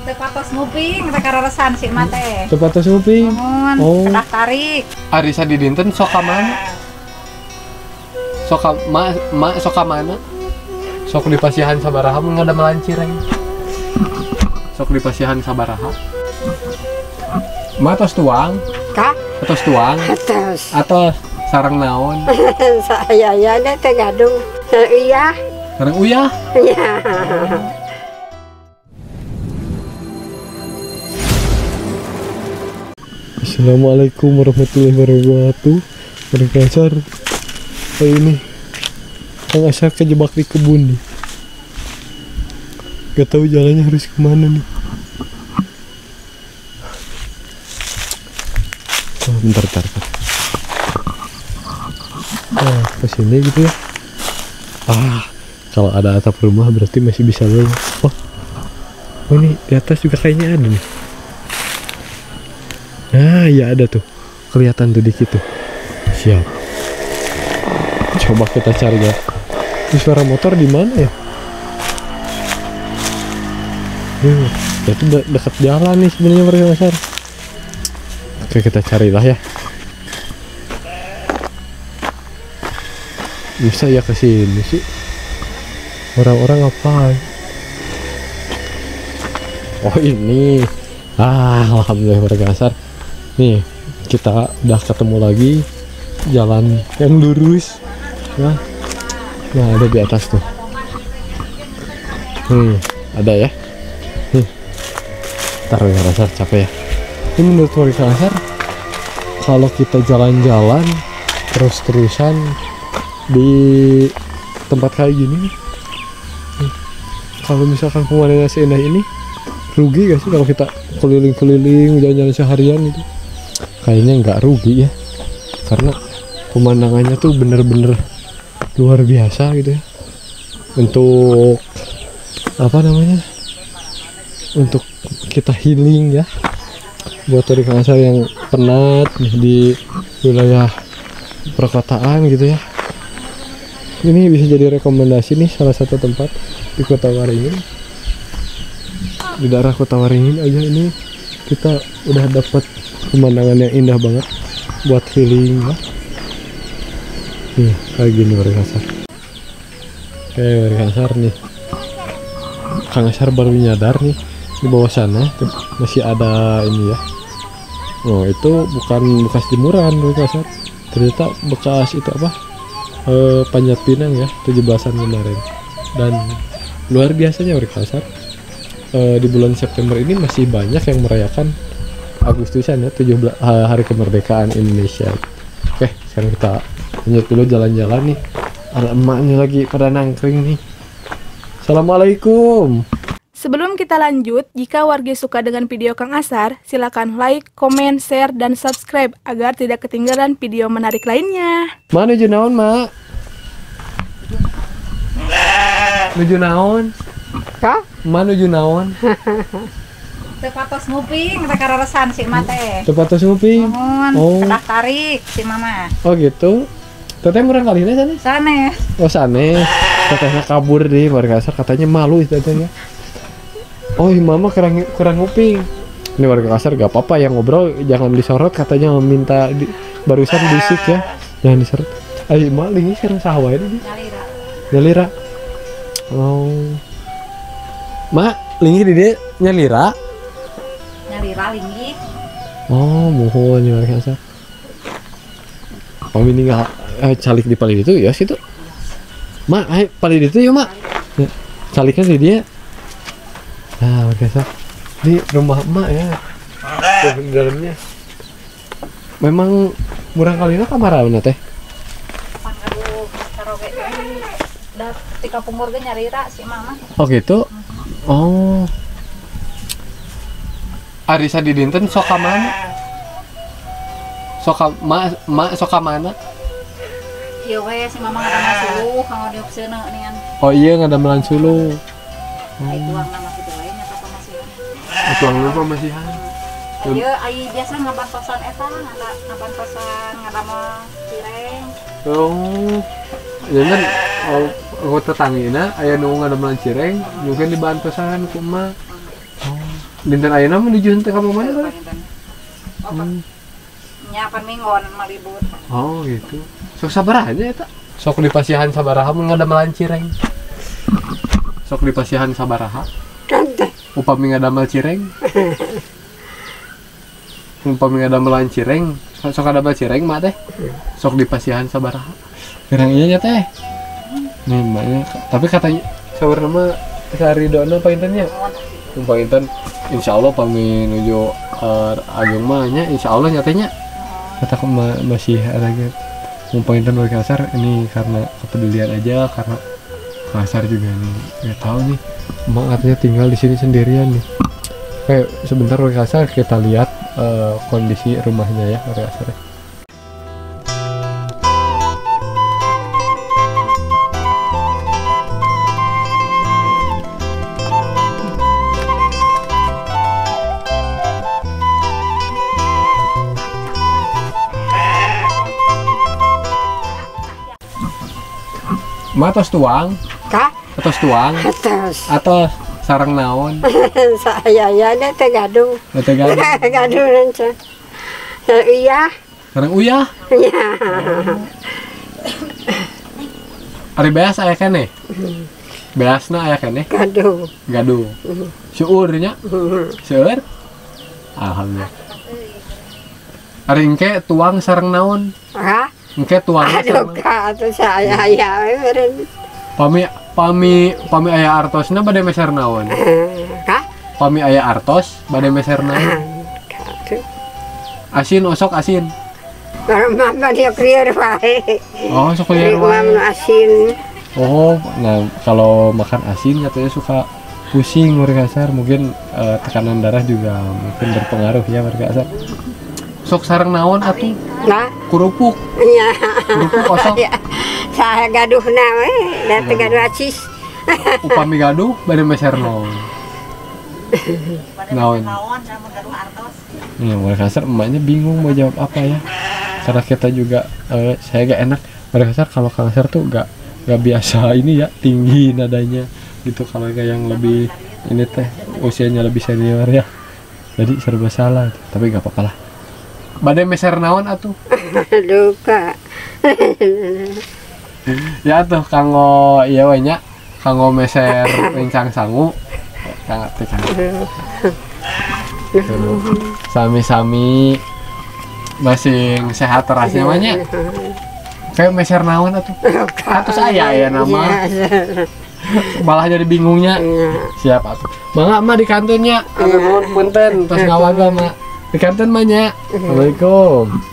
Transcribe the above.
Tepatos nguping, teh kararesan si mate. Tepatos nguping. Oh. Kedah tarik. Arisa di dinten sok ka mana? Sok ka sok ka mana? Sok di pasihan sabaraha mun ngadamelan cireng. Sok di pasihan sabaraha. Ma tos tuang? Kak? Atos tuang? Atos sarang naon? Saya ya teh gadung. Iya. Sarang uyah? Iya. Assalamualaikum warahmatullahi wabarakatuh. Mereka Asar hari ini Kang Asar kejebak di kebun nih. Gak tahu jalannya harus kemana nih. Oh, bentar. Nah, kesini gitu ya. Kalau ada atap rumah berarti masih bisa lewat. Oh ini di atas juga kayaknya ada nih. Nah, ya ada tuh. Kelihatan tuh dikit tuh. Siap. Coba kita cari ya. Ini suara motor di mana ya? Itu dekat jalan nih sebenarnya mereka besar. Oke, kita carilah ya. Bisa ya ke sini sih. Orang-orang ngapain? Oh, ini. Alhamdulillah mereka besar. Nih, kita udah ketemu lagi jalan yang lurus ya. Nah, ada di atas tuh. Ada ya. Taruh ya, Rasar capek ya. Ini menurut warga Rasar, kalau kita jalan-jalan terus-terusan di tempat kayak gini nih, kalau misalkan pemandangan seindah ini, rugi gak sih kalau kita keliling-keliling jalan-jalan seharian gitu? Kayaknya nggak rugi ya, karena pemandangannya tuh bener-bener luar biasa gitu ya. Untuk apa namanya, untuk kita healing ya, buat dari Kang Asar yang penat di wilayah perkotaan gitu ya. Ini bisa jadi rekomendasi nih, salah satu tempat di Kota Waringin, di daerah Kota Waringin aja ini kita udah dapat pemandangan yang indah banget buat healing ya. Nih kayak gini mereka Asar. Oke, mereka Asar nih. Kang Asar baru nyadar nih, di bawah sana tuh masih ada ini ya. Oh, itu bukan bekas jemuran mereka Asar. Ternyata bekas itu apa? Panjat pinang ya, 17-an kemarin. Dan luar biasanya mereka Asar. Di bulan September ini masih banyak yang merayakan Agustusan ya, 17 hari kemerdekaan Indonesia. Oke, sekarang kita lanjut dulu jalan-jalan nih. Ada emaknya lagi pada nangkring nih. Assalamualaikum. Sebelum kita lanjut, jika warga suka dengan video Kang Asar, silakan like, komen, share, dan subscribe agar tidak ketinggalan video menarik lainnya. Mana nuju naon, Mak? Nuju naon? Kak? Mana nuju naon? Tepatos nguping, teh kararesan si mate. Tepatos nguping. Oh. Kedah tarik si mama. Oh gitu. Teteh murang kali ini sana? Sanes. Oh sanes. Tetehnya kabur deh warga Asar, katanya malu tetehnya. Oh mama kurang nguping. Ini warga Asar gak apa-apa yang ngobrol jangan disorot, katanya meminta barusan bisik ya. Jangan disorot. Ayo mak lingi sekarang sahwa ini. Nyalira. Oh. Mak lingi di dia nyalira. Nyalira lingi. Oh, mohon ya warga Asar. Ini nggak calik di palid itu ya situ. Mak, palid itu ya mak. Ya, caliknya di dia. Nah, warga Asar. Ini rumah emak ya. Tuh di dalamnya. Memang murang kalina kamar mana teh? Aduh, karoge udah tika pumur ge nyalira si mama. Oh gitu. Oh. Arisa di dinten sok ka mana? Sok ka sok ka mana? Ieu we si mama ngadamel suluh kanggo diopseuna nian. Oh iya ngadamelan suluh. Ai tuangna mah kitu wae nya pamasihan. Tuangna pamasihan. Ieu ai biasa ngabantosan eta, ngabantosan ngadamel cireng. Oh. Jangan tetangina aya nu ngadamelan cireng, mungkin dibantosan ku emak. Oh. Dinten ayeuna menuju teh ka mana Bang? Nyapan minggon malibur. Oh gitu. Sok sabaraha nya eta? Sok di pasihan sabaraha mun ngadamel cireng. Sok di pasihan sabaraha? Tante. Upami ngadamel cireng. Upami ngadamel cireng, sok ngadamel cireng mah teh. Sok di pasihan sabaraha? Kirang iya nya teh. Nih maknya tapi katanya sabar nama saridona paintennya. Painten insyaallah pami nuju Agung mah nya insyaallah nyatanya. Kata masih ada gitu. Painten warga Kasar ini karena kepedulian aja, karena Kasar juga nih nggak tahu nih emang artinya tinggal di sini sendirian nih. Sebentar warga Kasar kita lihat kondisi rumahnya ya warga Kasar. Atos tuang, Kak, atos tuang, atas. atau sarang naon, Saya ya ada tegaduh. tegaduh, Tegaduh nanti. Iya. sarang uyah, Ya. ari beas aya keneh, beasna aya keneh, Gaduh. gaduh, syuurnya, syuur, alhamdulillah. Ari engke tuang sarang naon, Ah, engke tuang aduh sarang Kak, atau saya ya beren. pami aya artosna bade meser naon, Kak, pami aya artos bade meser naon, Kak. asin osok asin, Baru mama dia clear wae. oh sok liar Mama wae. asin. Oh, nah kalau makan asin katanya suka pusing warga Kasar, mungkin tekanan darah juga mungkin berpengaruh ya warga Kasar. Sok sarang naon atuh? Nah, Kerupuk, ya. kerupuk kosong. Ya. Saya gaduh na we, da tegaduh acis. Upami gaduh bade meser naon. Naon. Ya, warga Kasar emaknya bingung mau jawab apa ya. Karena kita juga saya gak enak warga Kasar, kalau Kasar tuh gak biasa ini ya, tinggi nadanya gitu. Kalau kayak yang lebih ini teh usianya lebih senior ya, jadi serba salah, tapi gak apa-apa lah. Badai meser naon atuh? Aduh Kak. Ya atuh kanggo ieu we nya, kanggo meser rencang sangu. Kang teh kang. Sami-sami masing sehat terasnya mah nya. Kayak meser naon atuh? Atuh saya ya nama. Malah jadi bingungnya. Siap atuh. Mangga mah di kantornya. Nuhun punten tos ngawaga mah. Di kantor mah nya. Assalamualaikum.